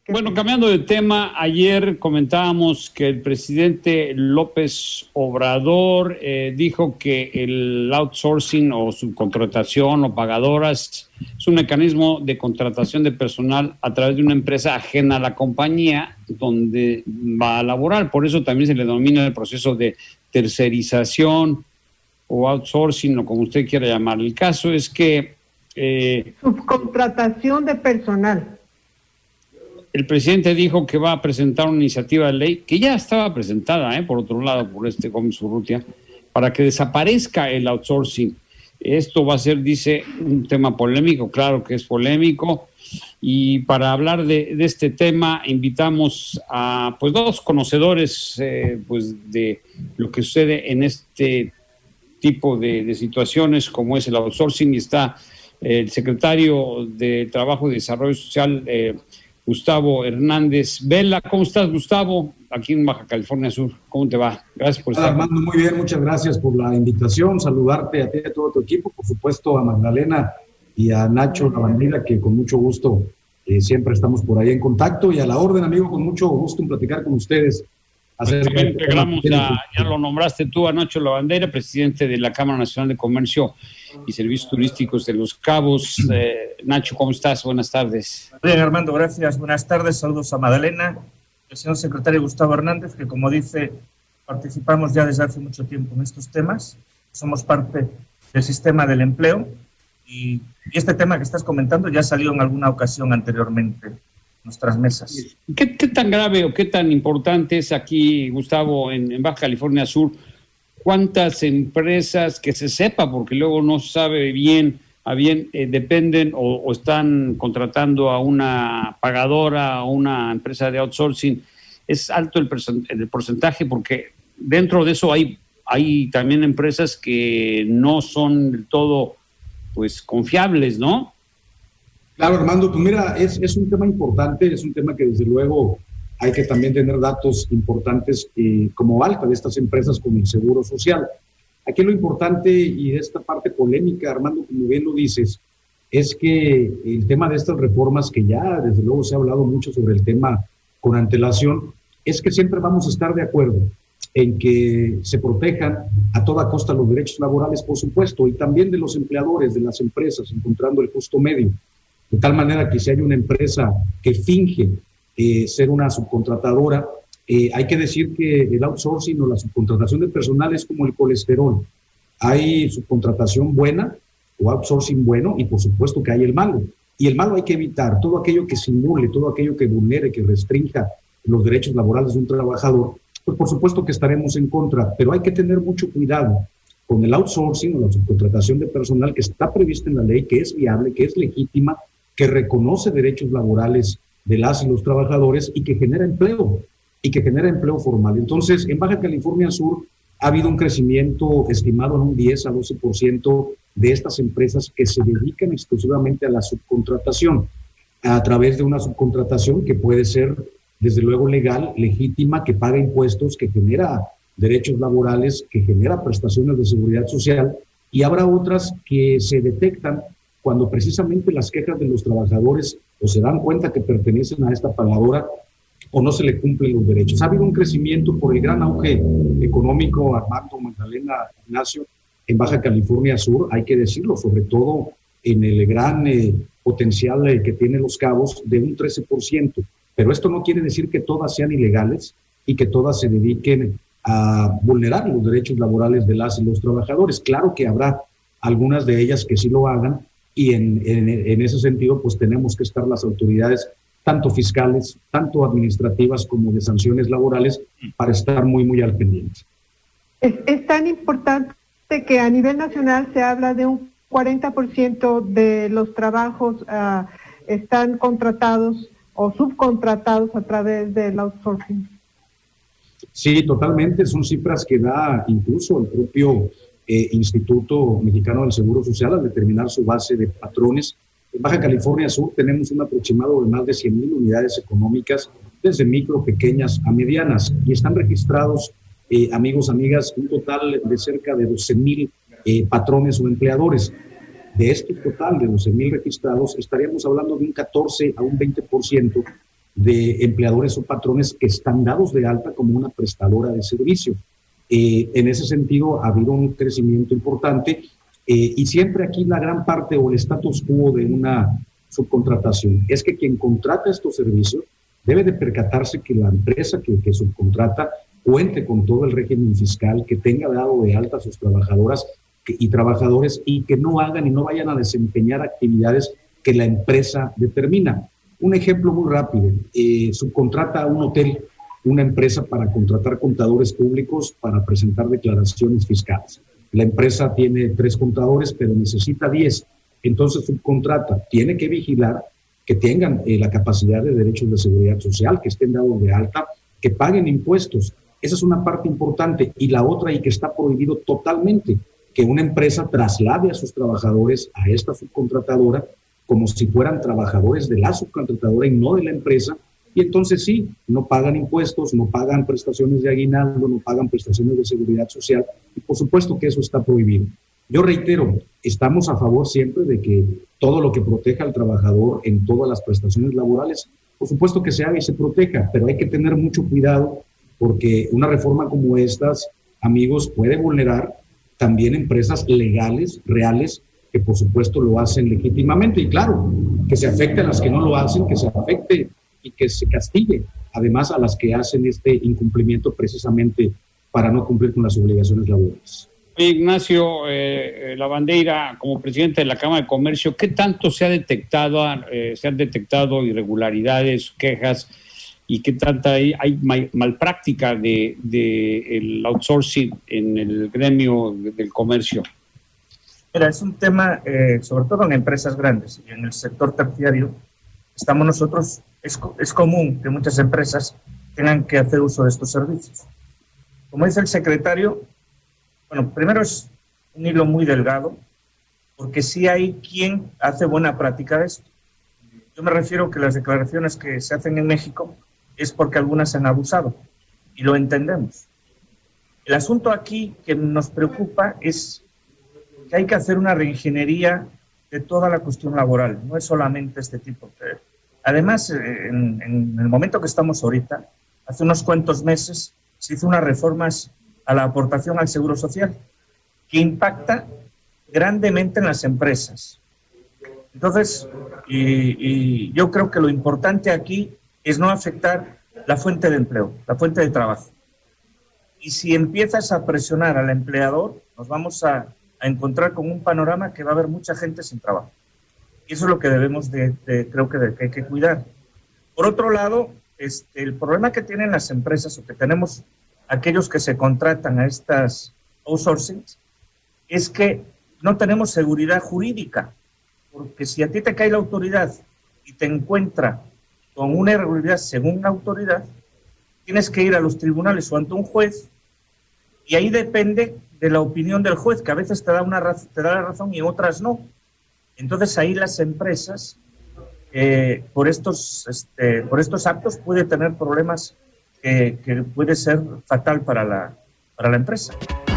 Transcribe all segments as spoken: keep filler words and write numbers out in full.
Bueno, cambiando de tema, ayer comentábamos que el presidente López Obrador eh, dijo que el outsourcing o subcontratación o pagadoras es un mecanismo de contratación de personal a través de una empresa ajena a la compañía donde va a laborar. Por eso también se le denomina el proceso de tercerización o outsourcing o como usted quiera llamar. El caso es que... Eh, subcontratación de personal. El presidente dijo que va a presentar una iniciativa de ley que ya estaba presentada, ¿eh? por otro lado, por este Gómez Urrutia, para que desaparezca el outsourcing. Esto va a ser, dice, un tema polémico, claro que es polémico, y para hablar de, de este tema invitamos a pues dos conocedores eh, pues de lo que sucede en este tipo de, de situaciones como es el outsourcing, y está eh, el secretario de Trabajo y Desarrollo Social, eh, Gustavo Hernández Vela. ¿Cómo estás, Gustavo? Aquí en Baja California Sur. ¿Cómo te va? Gracias por estar. Armando, muy bien, muchas gracias por la invitación. Saludarte a ti y a todo tu equipo, por supuesto a Magdalena y a Nacho Lavandera, que con mucho gusto eh, siempre estamos por ahí en contacto. Y a la orden, amigo, con mucho gusto en platicar con ustedes. También integramos a, ya lo nombraste tú, a Nacho Lavandera, presidente de la Cámara Nacional de Comercio y Servicios Turísticos de Los Cabos. Eh, Nacho, ¿cómo estás? Buenas tardes. Bien, Armando, gracias. Buenas tardes. Saludos a Magdalena, el señor secretario Gustavo Hernández, que como dice, participamos ya desde hace mucho tiempo en estos temas. Somos parte del sistema del empleo y, y este tema que estás comentando ya salió en alguna ocasión anteriormente en nuestras mesas. ¿Qué, qué tan grave o qué tan importante es aquí, Gustavo, en, en Baja California Sur? ¿Cuántas empresas, que se sepa, porque luego no se sabe bien, a bien eh, dependen o, o están contratando a una pagadora, a una empresa de outsourcing? Es alto el, el porcentaje, porque dentro de eso hay, hay también empresas que no son del todo pues confiables, ¿no? Claro, Armando, pues mira, es, es un tema importante, es un tema que desde luego hay que también tener datos importantes eh, como alta de estas empresas con el Seguro Social. Aquí lo importante, y de esta parte polémica, Armando, como bien lo dices, es que el tema de estas reformas, que ya desde luego se ha hablado mucho sobre el tema con antelación, es que siempre vamos a estar de acuerdo en que se protejan a toda costa los derechos laborales, por supuesto, y también de los empleadores, de las empresas, encontrando el justo medio. De tal manera que si hay una empresa que finge eh, ser una subcontratadora, eh, hay que decir que el outsourcing o la subcontratación de personal es como el colesterol. Hay subcontratación buena o outsourcing bueno y por supuesto que hay el malo. Y el malo hay que evitar todo aquello que simule, todo aquello que vulnere, que restrinja los derechos laborales de un trabajador. Pues por supuesto que estaremos en contra, pero hay que tener mucho cuidado con el outsourcing o la subcontratación de personal que está prevista en la ley, que es viable, que es legítima, que reconoce derechos laborales de las y los trabajadores y que genera empleo, y que genera empleo formal. Entonces, en Baja California Sur ha habido un crecimiento estimado en un diez a doce por ciento de estas empresas que se dedican exclusivamente a la subcontratación, a través de una subcontratación que puede ser, desde luego, legal, legítima, que paga impuestos, que genera derechos laborales, que genera prestaciones de seguridad social, y habrá otras que se detectan cuando precisamente las quejas de los trabajadores o se dan cuenta que pertenecen a esta pagadora o no se le cumplen los derechos. Ha habido un crecimiento por el gran auge económico, Armando, Magdalena, Ignacio, en Baja California Sur, hay que decirlo, sobre todo en el gran eh, potencial eh, que tiene Los Cabos, de un trece por ciento. Pero esto no quiere decir que todas sean ilegales y que todas se dediquen a vulnerar los derechos laborales de las y los trabajadores. Claro que habrá algunas de ellas que sí lo hagan, y en, en, en ese sentido pues tenemos que estar las autoridades, tanto fiscales, tanto administrativas como de sanciones laborales, para estar muy, muy al pendiente. Es, es tan importante que a nivel nacional se habla de un cuarenta por ciento de los trabajos uh, están contratados o subcontratados a través del outsourcing. Sí, totalmente, son cifras que da incluso el propio eh, Instituto Mexicano del Seguro Social al determinar su base de patrones. En Baja California Sur tenemos un aproximado de más de cien mil unidades económicas, desde micro, pequeñas a medianas, y están registrados, eh, amigos, amigas, un total de cerca de doce mil eh, patrones o empleadores. De este total de doce mil registrados, estaríamos hablando de un catorce a un veinte por ciento de empleadores o patrones que están dados de alta como una prestadora de servicio. Eh, en ese sentido ha habido un crecimiento importante eh, y siempre aquí la gran parte o el status quo de una subcontratación es que quien contrata estos servicios debe de percatarse que la empresa que, que subcontrata cuente con todo el régimen fiscal, que tenga dado de alta a sus trabajadoras que, y trabajadores y que no hagan y no vayan a desempeñar actividades que la empresa determina. Un ejemplo muy rápido, eh, subcontrata a un hotel una empresa para contratar contadores públicos para presentar declaraciones fiscales. La empresa tiene tres contadores, pero necesita diez. Entonces subcontrata, tiene que vigilar que tengan eh, la capacidad de derechos de seguridad social, que estén dados de alta, que paguen impuestos. Esa es una parte importante. Y la otra, y que está prohibido totalmente, que una empresa traslade a sus trabajadores a esta subcontratadora como si fueran trabajadores de la subcontratadora y no de la empresa. Y entonces sí, no pagan impuestos, no pagan prestaciones de aguinaldo, no pagan prestaciones de seguridad social. Y por supuesto que eso está prohibido. Yo reitero, estamos a favor siempre de que todo lo que proteja al trabajador en todas las prestaciones laborales, por supuesto que se haga y se proteja, pero hay que tener mucho cuidado porque una reforma como estas, amigos, puede vulnerar también empresas legales, reales, que por supuesto lo hacen legítimamente. Y claro, que se afecte a las que no lo hacen, que se afecte y que se castigue, además a las que hacen este incumplimiento precisamente para no cumplir con las obligaciones laborales. Ignacio eh, Lavandeira, como presidente de la Cámara de Comercio, ¿qué tanto se ha detectado, eh, se han detectado irregularidades, quejas y qué tanta hay, hay mal, malpráctica de, de el outsourcing en el gremio del comercio? Mira, es un tema, eh, sobre todo en empresas grandes y en el sector terciario, estamos nosotros, es, es común que muchas empresas tengan que hacer uso de estos servicios. Como dice el secretario, bueno, primero es un hilo muy delgado, porque sí hay quien hace buena práctica de esto. Yo me refiero que las declaraciones que se hacen en México es porque algunas se han abusado, y lo entendemos. El asunto aquí que nos preocupa es que hay que hacer una reingeniería de toda la cuestión laboral, no es solamente este tipo. Además, en, en el momento que estamos ahorita, hace unos cuantos meses se hizo unas reformas a la aportación al Seguro Social, que impacta grandemente en las empresas. Entonces, y, y yo creo que lo importante aquí es no afectar la fuente de empleo, la fuente de trabajo. Y si empiezas a presionar al empleador, nos vamos a, a encontrar con un panorama que va a haber mucha gente sin trabajo. Y eso es lo que debemos de, de creo que, de, que hay que cuidar. Por otro lado, este, el problema que tienen las empresas, o que tenemos aquellos que se contratan a estas outsourcings, es que no tenemos seguridad jurídica, porque si a ti te cae la autoridad y te encuentra con una irregularidad según la autoridad, tienes que ir a los tribunales o ante un juez, y ahí depende de la opinión del juez, que a veces te da, una raz- te da la razón y otras no. Entonces ahí las empresas, eh, por, estos, este, por estos actos, puede tener problemas Que, que puede ser fatal para la, para la empresa.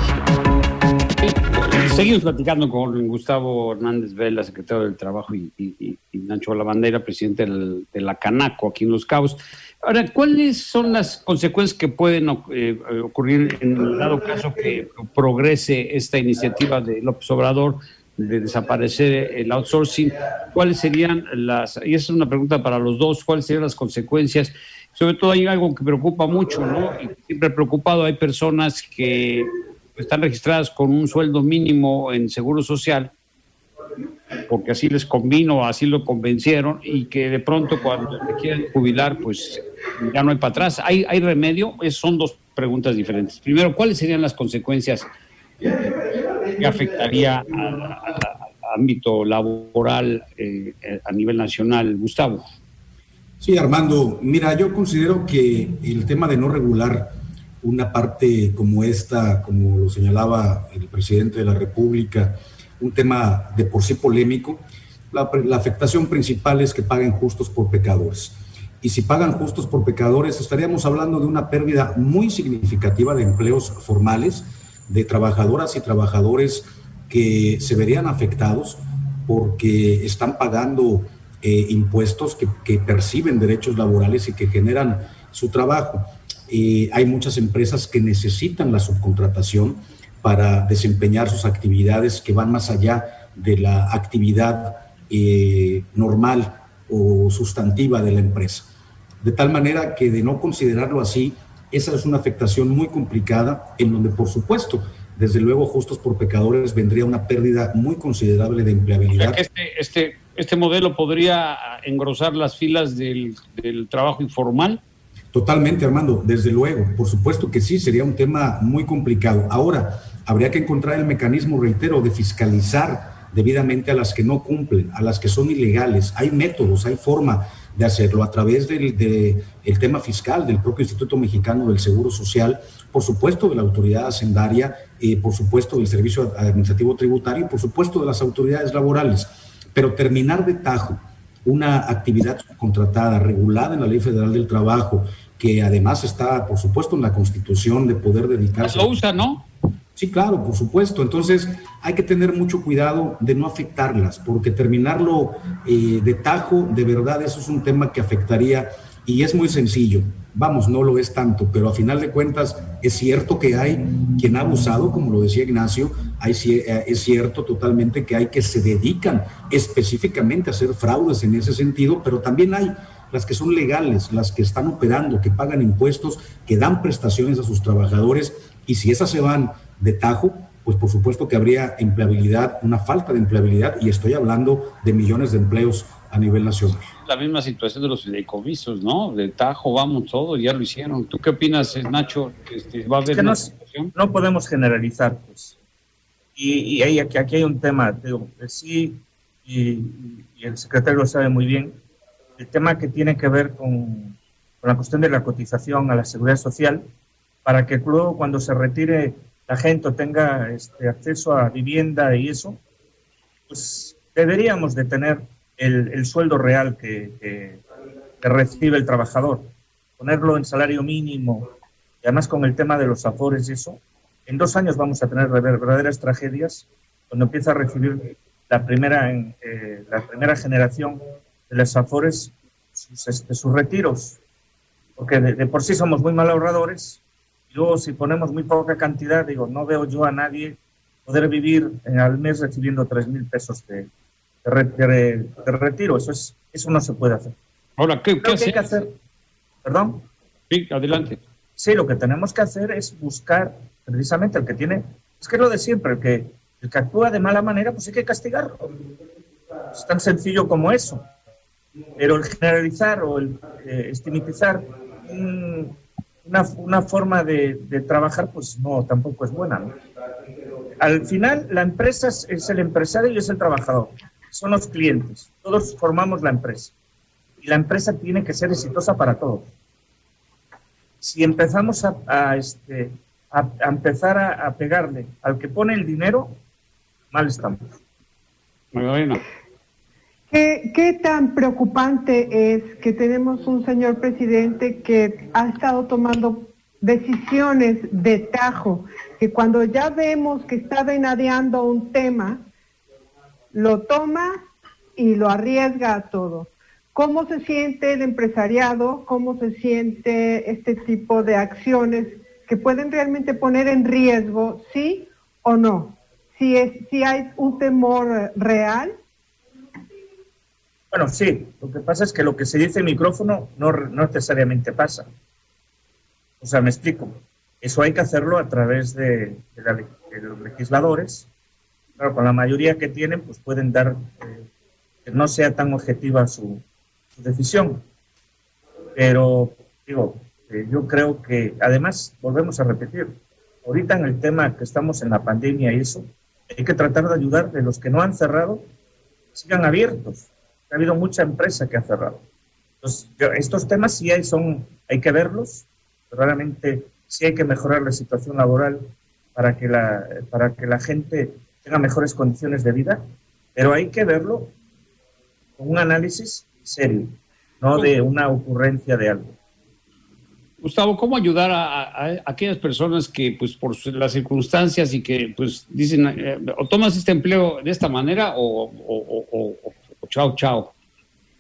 Seguimos platicando con Gustavo Hernández Vela, secretario del Trabajo, y, y, y Nacho Lavandeira, presidente del, de la Canaco, aquí en Los Cabos. Ahora, ¿cuáles son las consecuencias que pueden eh, ocurrir en el dado caso que progrese esta iniciativa de López Obrador de desaparecer el outsourcing? ¿Cuáles serían las, y esa es una pregunta para los dos, cuáles serían las consecuencias? Sobre todo hay algo que preocupa mucho, ¿no? Y siempre preocupado, hay personas que están registradas con un sueldo mínimo en Seguro Social, porque así les convino, así lo convencieron, y que de pronto cuando se quieren jubilar, pues ya no hay para atrás. ¿Hay, hay remedio? Es, son dos preguntas diferentes. Primero, ¿cuáles serían las consecuencias que afectaría al ámbito laboral eh, a nivel nacional, Gustavo? Sí, Armando, mira, yo considero que el tema de no regular una parte como esta, como lo señalaba el presidente de la República, un tema de por sí polémico, la, la afectación principal es que paguen justos por pecadores. Y si pagan justos por pecadores, estaríamos hablando de una pérdida muy significativa de empleos formales, de trabajadoras y trabajadores que se verían afectados porque están pagando eh, impuestos, que, que perciben derechos laborales y que generan su trabajo. Eh, hay muchas empresas que necesitan la subcontratación para desempeñar sus actividades que van más allá de la actividad eh, normal o sustantiva de la empresa. De tal manera que, de no considerarlo así, esa es una afectación muy complicada, en donde, por supuesto, desde luego, Justos por Pecadores vendría una pérdida muy considerable de empleabilidad. Este, este, este modelo podría engrosar las filas del, del trabajo informal. Totalmente, Armando, desde luego, por supuesto que sí, sería un tema muy complicado. Ahora, habría que encontrar el mecanismo, reitero, de fiscalizar debidamente a las que no cumplen, a las que son ilegales. Hay métodos, hay forma de hacerlo a través del de, el tema fiscal del propio Instituto Mexicano del Seguro Social, por supuesto de la autoridad hacendaria, eh, por supuesto del Servicio Administrativo Tributario y por supuesto de las autoridades laborales. Pero terminar de tajo una actividad contratada, regulada en la Ley Federal del Trabajo, que además está, por supuesto, en la Constitución, de poder dedicarse... Lo usa, ¿no? Sí, claro, por supuesto. Entonces hay que tener mucho cuidado de no afectarlas, porque terminarlo eh, de tajo, de verdad, eso es un tema que afectaría, y es muy sencillo. Vamos, no lo es tanto, pero a final de cuentas es cierto que hay quien ha abusado, como lo decía Ignacio, hay, es cierto totalmente que hay que se dedican específicamente a hacer fraudes en ese sentido, pero también hay las que son legales, las que están operando, que pagan impuestos, que dan prestaciones a sus trabajadores, y si esas se van de tajo, pues por supuesto que habría empleabilidad, una falta de empleabilidad, y estoy hablando de millones de empleos a nivel nacional. La misma situación de los fideicomisos, ¿no? De tajo, vamos, todos, ya lo hicieron. ¿Tú qué opinas, Nacho? Este, ¿Va a haber es que una no, situación? No podemos generalizar, pues. Y, y ahí, aquí, aquí hay un tema, digo, sí, y, y el secretario lo sabe muy bien, el tema que tiene que ver con, con la cuestión de la cotización a la seguridad social, para que luego cuando se retire la gente tenga este, acceso a vivienda y eso, pues deberíamos de tener el, el sueldo real que, que, que recibe el trabajador, ponerlo en salario mínimo, y además con el tema de los afores y eso, en dos años vamos a tener verdaderas tragedias cuando empieza a recibir la primera, eh, la primera generación de los afores sus, este, sus retiros, porque de, de por sí somos muy mal ahorradores. Luego, si ponemos muy poca cantidad, digo, no veo yo a nadie poder vivir en, al mes recibiendo tres mil pesos de, de, re, de, de retiro. Eso es, eso no se puede hacer. Ahora, ¿qué, ¿qué hay que hacer? ¿Perdón? Sí, adelante. Sí, lo que tenemos que hacer es buscar precisamente el que tiene, es que es lo de siempre, el que, el que actúa de mala manera, pues hay que castigarlo. Es tan sencillo como eso. Pero el generalizar o el eh, estigmatizar un... Una, una forma de, de trabajar, pues no, tampoco es buena, ¿no? Al final, la empresa es, es el empresario y es el trabajador. Son los clientes. Todos formamos la empresa. Y la empresa tiene que ser exitosa para todos. Si empezamos a, a, este, a, a empezar a, a pegarle al que pone el dinero, mal estamos. Magdalena. ¿Qué, ¿Qué tan preocupante es que tenemos un señor presidente que ha estado tomando decisiones de tajo, que cuando ya vemos que está venadeando un tema, lo toma y lo arriesga a todo? ¿Cómo se siente el empresariado? ¿Cómo se siente este tipo de acciones que pueden realmente poner en riesgo, sí o no? Si, es, si hay un temor real. Bueno, sí, lo que pasa es que lo que se dice en micrófono no, no necesariamente pasa. O sea, me explico. Eso hay que hacerlo a través de, de, la, de los legisladores. Claro, con la mayoría que tienen, pues pueden dar eh, que no sea tan objetiva su, su decisión. Pero, digo, eh, yo creo que, además, volvemos a repetir, ahorita en el tema que estamos en la pandemia y eso, hay que tratar de ayudar de los que no han cerrado, sigan abiertos. Ha habido mucha empresa que ha cerrado. Entonces, yo, estos temas sí hay, son, hay que verlos, realmente sí hay que mejorar la situación laboral para que la, para que la gente tenga mejores condiciones de vida, pero hay que verlo con un análisis serio, no de una ocurrencia de algo. Gustavo, ¿cómo ayudar a, a, a aquellas personas que, pues, por las circunstancias y que, pues, dicen, eh, o tomas este empleo de esta manera o, o, o, o, o chao, chao?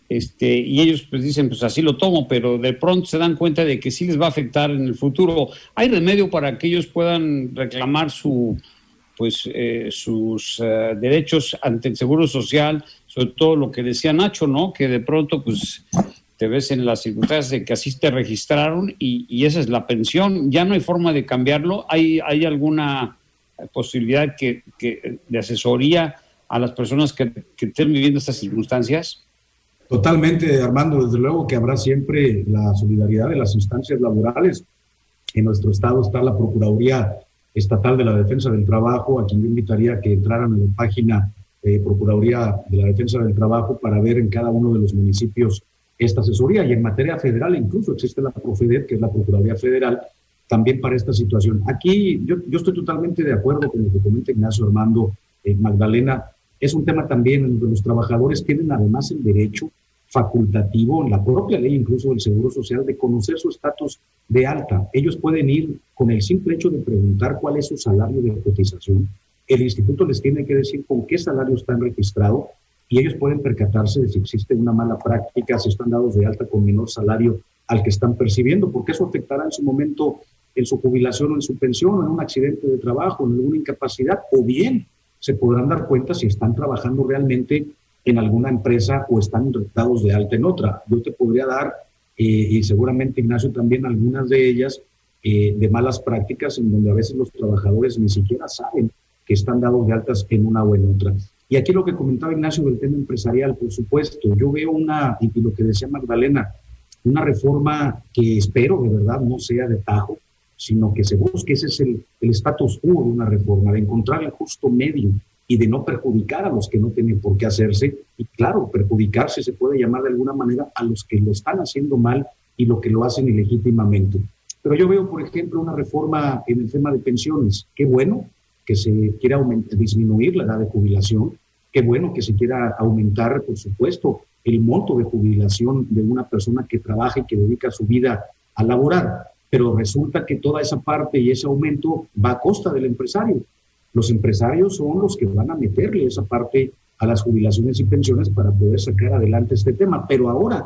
Este, y ellos pues dicen, pues así lo tomo, pero de pronto se dan cuenta de que sí les va a afectar en el futuro. ¿Hay remedio para que ellos puedan reclamar su, pues, eh, sus uh, derechos ante el Seguro Social? Sobre todo lo que decía Nacho, ¿no? Que de pronto pues te ves en las circunstancias de que así te registraron y, y esa es la pensión. Ya no hay forma de cambiarlo. ¿Hay, hay alguna posibilidad que, que de asesoría a las personas que, que estén viviendo estas circunstancias? Totalmente, Armando. Desde luego que habrá siempre la solidaridad de las instancias laborales. En nuestro estado está la Procuraduría Estatal de la Defensa del Trabajo, a quien yo invitaría a que entraran a la página eh, Procuraduría de la Defensa del Trabajo para ver en cada uno de los municipios esta asesoría. Y en materia federal incluso existe la Profedet, que es la Procuraduría Federal, también para esta situación. Aquí yo, yo estoy totalmente de acuerdo con lo que comenta Ignacio, Armando, eh, Magdalena. Es un tema también en donde los trabajadores tienen además el derecho facultativo, en la propia ley incluso del Seguro Social, de conocer su estatus de alta. Ellos pueden ir con el simple hecho de preguntar cuál es su salario de cotización. El instituto les tiene que decir con qué salario están registrados y ellos pueden percatarse de si existe una mala práctica, si están dados de alta con menor salario al que están percibiendo, porque eso afectará en su momento en su jubilación o en su pensión o en un accidente de trabajo, en alguna incapacidad, o bien se podrán dar cuenta si están trabajando realmente en alguna empresa o están dados de alta en otra. Yo te podría dar, eh, y seguramente Ignacio también, algunas de ellas, eh, de malas prácticas en donde a veces los trabajadores ni siquiera saben que están dados de altas en una o en otra. Y aquí lo que comentaba Ignacio del tema empresarial, por supuesto, yo veo una, y lo que decía Magdalena, una reforma que espero de verdad no sea de tajo, sino que se busque, ese es el, el status quo de una reforma, de encontrar el justo medio y de no perjudicar a los que no tienen por qué hacerse. Y claro, perjudicarse se puede llamar de alguna manera a los que lo están haciendo mal y lo que lo hacen ilegítimamente. Pero yo veo, por ejemplo, una reforma en el tema de pensiones. Qué bueno que se quiera aumentar, disminuir la edad de jubilación. Qué bueno que se quiera aumentar, por supuesto, el monto de jubilación de una persona que trabaja y que dedica su vida a laborar. Pero resulta que toda esa parte y ese aumento va a costa del empresario. Los empresarios son los que van a meterle esa parte a las jubilaciones y pensiones para poder sacar adelante este tema. Pero ahora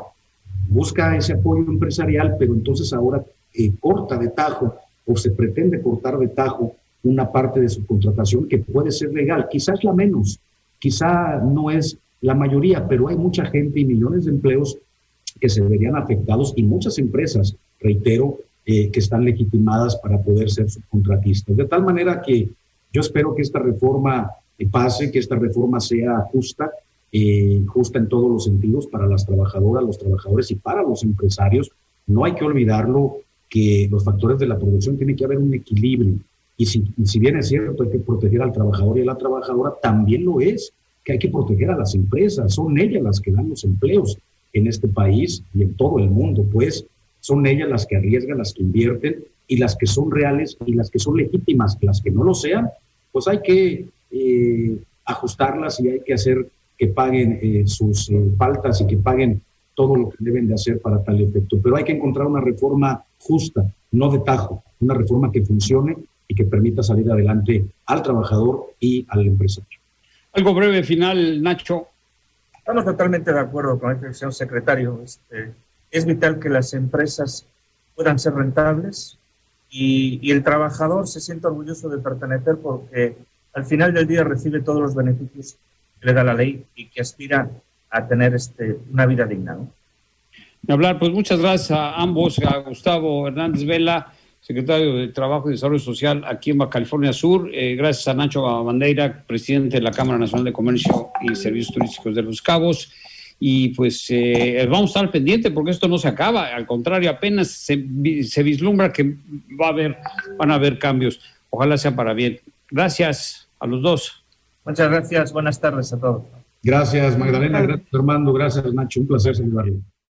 busca ese apoyo empresarial, pero entonces ahora eh, corta de tajo o se pretende cortar de tajo una parte de su contratación que puede ser legal. Quizás la menos, quizá no es la mayoría, pero hay mucha gente y millones de empleos que se verían afectados y muchas empresas, reitero, eh, que están legitimadas para poder ser subcontratistas. De tal manera que yo espero que esta reforma eh, pase, que esta reforma sea justa, eh, justa en todos los sentidos para las trabajadoras, los trabajadores y para los empresarios. No hay que olvidarlo que los factores de la producción tiene que haber un equilibrio. Y si, si bien es cierto hay que proteger al trabajador y a la trabajadora, también lo es que hay que proteger a las empresas. Son ellas las que dan los empleos en este país y en todo el mundo, pues son ellas las que arriesgan, las que invierten y las que son reales y las que son legítimas. Las que no lo sean, pues hay que eh, ajustarlas y hay que hacer que paguen eh, sus eh, faltas y que paguen todo lo que deben de hacer para tal efecto. Pero hay que encontrar una reforma justa, no de tajo, una reforma que funcione y que permita salir adelante al trabajador y al empresario. Algo breve final, Nacho. Estamos totalmente de acuerdo con el señor secretario. Este, es vital que las empresas puedan ser rentables y, y el trabajador se sienta orgulloso de pertenecer porque al final del día recibe todos los beneficios que le da la ley y que aspira a tener este, una vida digna, ¿no? De hablar, pues muchas gracias a ambos, a Gustavo Hernández Vela, secretario de Trabajo y Desarrollo Social aquí en Baja California Sur, eh, gracias a Nacho Bandeira, presidente de la Cámara Nacional de Comercio y Servicios Turísticos de Los Cabos, y pues eh, vamos a estar pendiente porque esto no se acaba, al contrario, apenas se, se vislumbra que va a haber, van a haber cambios, ojalá sea para bien. Gracias a los dos. Muchas gracias, buenas tardes a todos. Gracias Magdalena, gracias Armando, gracias Nacho, un placer saludarlo.